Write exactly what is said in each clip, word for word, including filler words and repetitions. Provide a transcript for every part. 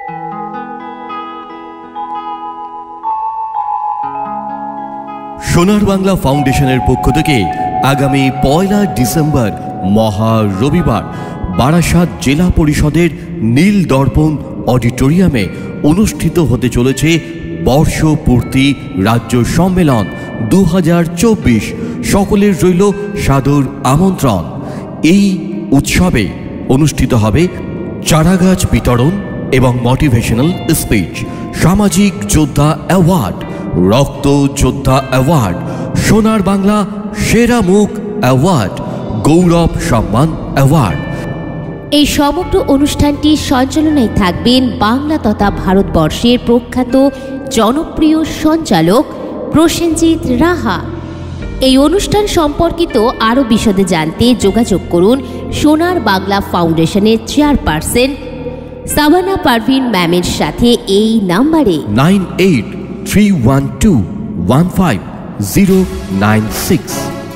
সোনার বাংলা ফাউন্ডেশনের পক্ষ থেকে আগামী পয়লা ডিসেম্বর মহা রবিবার বারাসাত জেলা পরিষদের নীল দর্পণ অডিটোরিয়ামে অনুষ্ঠিত হতে চলেছে বর্ষপূর্তি রাজ্য সম্মেলন দু হাজার চব্বিশ। সকলের রইল সাদর আমন্ত্রণ। এই উৎসবে অনুষ্ঠিত হবে চারাগাছ বিতরণ এবং মোটিভেশনাল স্পিচ, সামাজিক যোদ্ধা অ্যাওয়ার্ড, রক্ত যোদ্ধা অ্যাওয়ার্ড, সোনার বাংলা সেরা মুখ অ্যাওয়ার্ড, গৌরব সম্মান অ্যাওয়ার্ড। এই সমগ্র অনুষ্ঠানটি সঞ্চালনায় থাকবেন বাংলা তথা ভারতবর্ষের প্রখ্যাত জনপ্রিয় সঞ্চালক প্রসেনজিৎ রাহা। এই অনুষ্ঠান সম্পর্কিত আরও বিশদে জানতে যোগাযোগ করুন সোনার বাংলা ফাউন্ডেশনের চেয়ারপারসন সাবানা পারভিন ম্যামের সাথে এই নাম্বারে nine eight three one two one five zero nine six.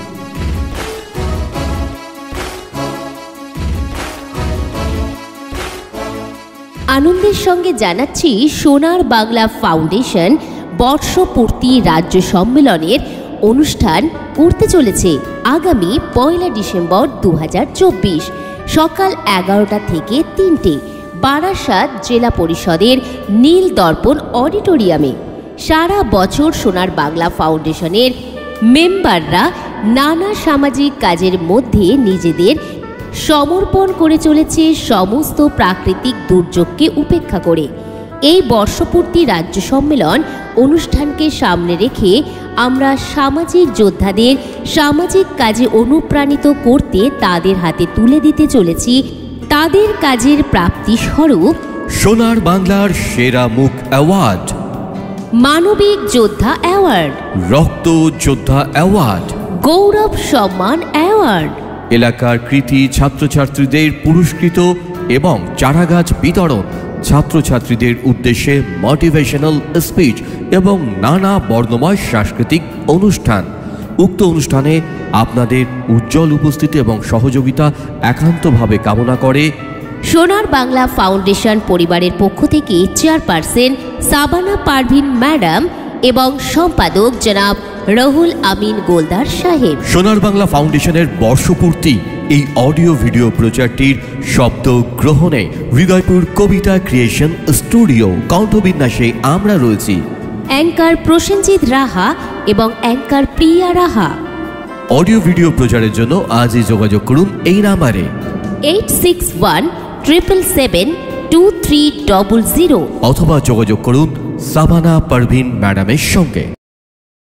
আনন্দের সঙ্গে জানাচ্ছি সোনার বাংলা ফাউন্ডেশন বর্ষপূর্তি রাজ্য সম্মেলনের অনুষ্ঠান করতে চলেছে আগামী পয়লা ডিসেম্বর দু হাজার চব্বিশ সকাল এগারোটা থেকে তিনটে বারাসাত জেলা পরিষদের নীল দর্পণ অডিটোরিয়ামে। সারা বছর সোনার বাংলা ফাউন্ডেশনের মেম্বাররা নানা সামাজিক কাজের মধ্যে নিজেদের সমর্পণ করে চলেছে সমস্ত প্রাকৃতিক দুর্যোগকে উপেক্ষা করে। এই বর্ষপূর্তি রাজ্য সম্মেলন অনুষ্ঠানকে সামনে রেখে আমরা সামাজিক যোদ্ধাদের সামাজিক কাজে অনুপ্রাণিত করতে তাদের হাতে তুলে দিতে চলেছি তাদের কাজের প্রাপ্তি স্বরূপ সোনার বাংলার সেরা মুখ অ্যাওয়ার্ড, মানবিক যোদ্ধা অ্যাওয়ার্ড, রক্ত যোদ্ধা অ্যাওয়ার্ড, গৌরব সম্মান অ্যাওয়ার্ড, এলাকার কৃতি ছাত্রছাত্রীদের পুরস্কৃত এবং চারাগাছ বিতরণ, ছাত্রছাত্রীদের উদ্দেশ্যে মোটিভেশনাল স্পিচ এবং নানা বর্ণময় সাংস্কৃতিক অনুষ্ঠান। উক্ত অনুষ্ঠানে আপনাদের উজ্জ্বল উপস্থিতি এবং সহযোগিতা একান্তভাবে কামনা করে সোনার বাংলা ফাউন্ডেশন পরিবারের পক্ষ থেকে চেয়ারপারসন সাবানা পারভিন ম্যাডাম এবং সম্পাদক জনাব রহুল আমিন গোলদার সাহেব। সোনার বাংলা ফাউন্ডেশনের বর্ষপূর্তি এই অডিও ভিডিও প্রচারটির শব্দ গ্রহণে হৃদয়পুর কবিতা ক্রিয়েশন স্টুডিও কণ্ঠবিন্যাসে আমরা রয়েছি অ্যাঙ্কার প্রসেনজিৎ রাহা এবং anchor Priya Raha. Audio video প্রচারের জন্য আজই যোগাযোগ করুন এই নাম্বারে eight six one triple seven two three double zero অথবা যোগাযোগ করুন সাবানা পারভিন ম্যাডামের সঙ্গে।